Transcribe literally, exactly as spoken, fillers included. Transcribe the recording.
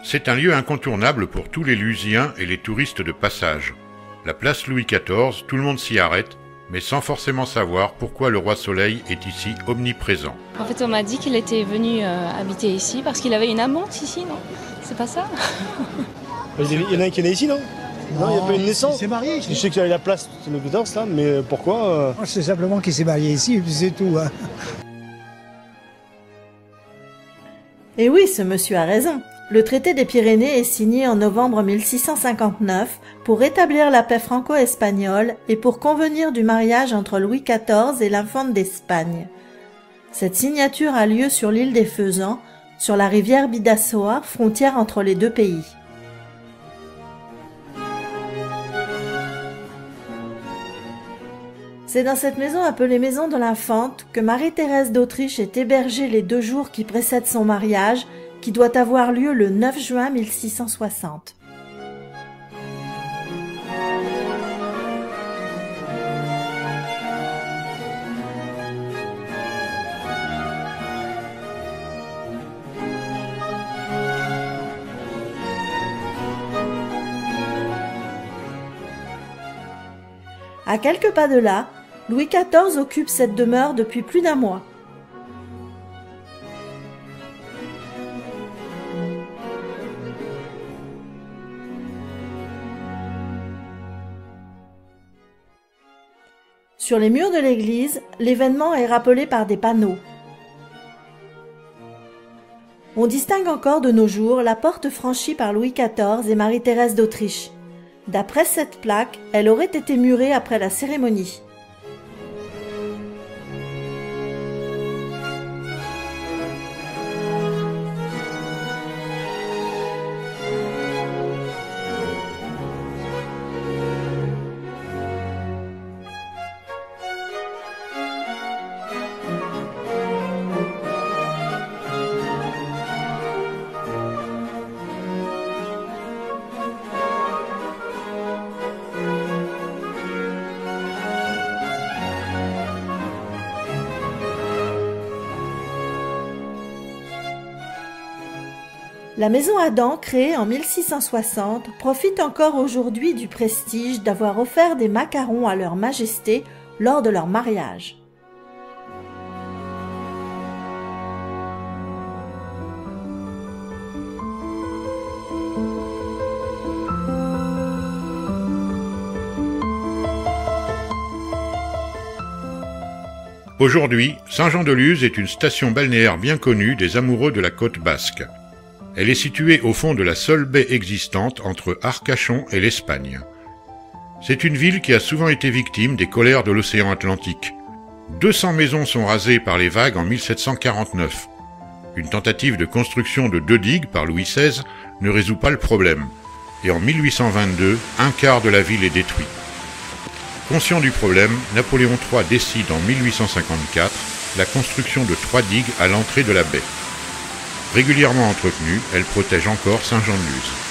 C'est un lieu incontournable pour tous les Lusiens et les touristes de passage. La place Louis quatorze, tout le monde s'y arrête, mais sans forcément savoir pourquoi le roi Soleil est ici omniprésent. En fait, on m'a dit qu'il était venu euh, habiter ici parce qu'il avait une amante ici, non? C'est pas ça? Il y en a un qui est né ici, non? Non, il n'y a pas une naissance. Il s'est marié ici. Je sais qu'il y a la place Louis quatorze, là, mais pourquoi euh... C'est simplement qu'il s'est marié ici, c'est tout. Hein. Et oui, ce monsieur a raison. Le traité des Pyrénées est signé en novembre mille six cent cinquante-neuf pour rétablir la paix franco-espagnole et pour convenir du mariage entre Louis quatorze et l'infante d'Espagne. Cette signature a lieu sur l'île des Faisans, sur la rivière Bidassoa, frontière entre les deux pays. C'est dans cette maison appelée Maison de l'Infante que Marie-Thérèse d'Autriche est hébergée les deux jours qui précèdent son mariage, qui doit avoir lieu le neuf juin mille six cent soixante. À quelques pas de là, Louis quatorze occupe cette demeure depuis plus d'un mois. Sur les murs de l'église, l'événement est rappelé par des panneaux. On distingue encore de nos jours la porte franchie par Louis quatorze et Marie-Thérèse d'Autriche. D'après cette plaque, elle aurait été murée après la cérémonie. La maison Adam, créée en mille six cent soixante, profite encore aujourd'hui du prestige d'avoir offert des macarons à leur majesté lors de leur mariage. Aujourd'hui, Saint-Jean-de-Luz est une station balnéaire bien connue des amoureux de la côte basque. Elle est située au fond de la seule baie existante entre Arcachon et l'Espagne. C'est une ville qui a souvent été victime des colères de l'océan Atlantique. deux cents maisons sont rasées par les vagues en mille sept cent quarante-neuf. Une tentative de construction de deux digues par Louis seize ne résout pas le problème. Et en mille huit cent vingt-deux, un quart de la ville est détruit. Conscient du problème, Napoléon trois décide en mille huit cent cinquante-quatre la construction de trois digues à l'entrée de la baie. Régulièrement entretenue, elle protège encore Saint-Jean-de-Luz.